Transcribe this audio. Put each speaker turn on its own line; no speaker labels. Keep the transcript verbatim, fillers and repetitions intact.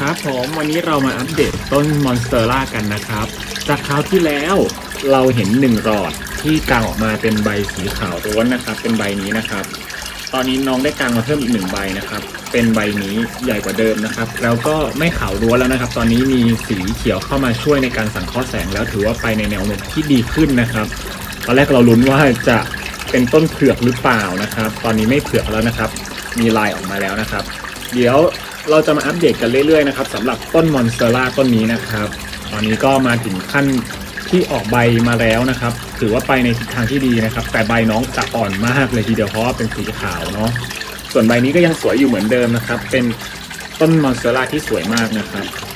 ครับผมวันนี้เรามาอัปเดตต้นมอนสเตอร่ากันนะครับจากคราวที่แล้วเราเห็นหนึ่งหลอดที่กางออกมาเป็นใบสีขาวล้วนนะครับเป็นใบนี้นะครับตอนนี้น้องได้กางมาเพิ่มอีกหนึ่งใบนะครับเป็นใบนี้ใหญ่กว่าเดิมนะครับแล้วก็ไม่ขาวล้วนแล้วนะครับตอนนี้มีสีเขียวเข้ามาช่วยในการสังเคราะห์แสงแล้วถือว่าไปในแนวโน้มที่ดีขึ้นนะครับตอนแรกเราลุ้นว่าจะเป็นต้นเผือกหรือเปล่านะครับตอนนี้ไม่เผือกแล้วนะครับมีลายออกมาแล้วนะครับเดี๋ยวเราจะมาอัปเดตกันเรื่อยๆนะครับสำหรับต้นมอนสเตอร่าต้นนี้นะครับตอนนี้ก็มาถึงขั้นที่ออกใบมาแล้วนะครับถือว่าไปในทิศทางที่ดีนะครับแต่ใบน้องจะอ่อนมากเลยทีเดียวเพราะว่าเป็นสีขาวเนาะส่วนใบนี้ก็ยังสวยอยู่เหมือนเดิมนะครับเป็นต้นมอนสเตอร่าที่สวยมากนะครับ